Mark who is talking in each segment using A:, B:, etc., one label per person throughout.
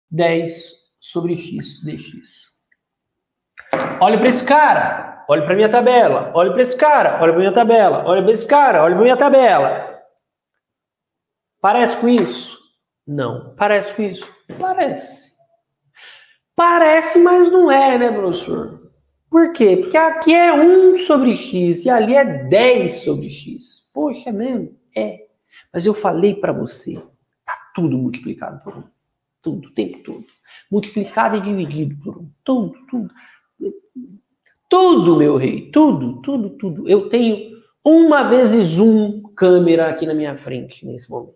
A: 10 sobre x dx. Olha para esse cara, olha para minha tabela, olha para esse cara, olha para minha tabela, olha para esse cara, olha para minha tabela. Parece com isso? Não. Parece com isso? Parece. Parece, mas não é, né, professor? Por quê? Porque aqui é 1 sobre x e ali é 10 sobre x. Poxa, é mesmo? É. Mas eu falei para você, tá tudo multiplicado por 1. Tudo, o tempo todo. Multiplicado e dividido por 1. Tudo, tudo. Tudo, meu rei. Tudo, tudo, tudo. Eu tenho 1 vezes 1 câmera aqui na minha frente nesse momento.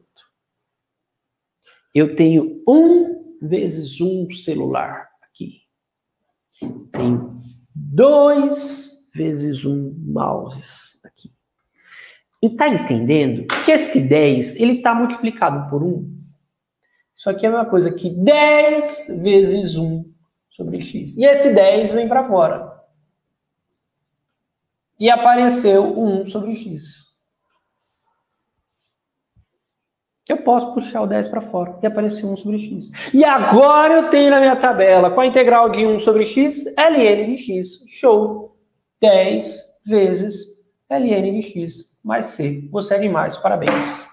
A: Eu tenho 1 vezes 1 celular aqui. Tenho 2 vezes 1 mouse aqui. E tá entendendo que esse 10, ele tá multiplicado por 1? Isso aqui é a mesma coisa que 10 vezes 1 sobre x. E esse 10 vem para fora. E apareceu o 1 sobre x. Eu posso puxar o 10 para fora e aparecer 1 sobre x. E agora eu tenho na minha tabela, com a integral de 1 sobre x, ln de x. Show! 10 vezes ln de x mais c. Você é demais, parabéns.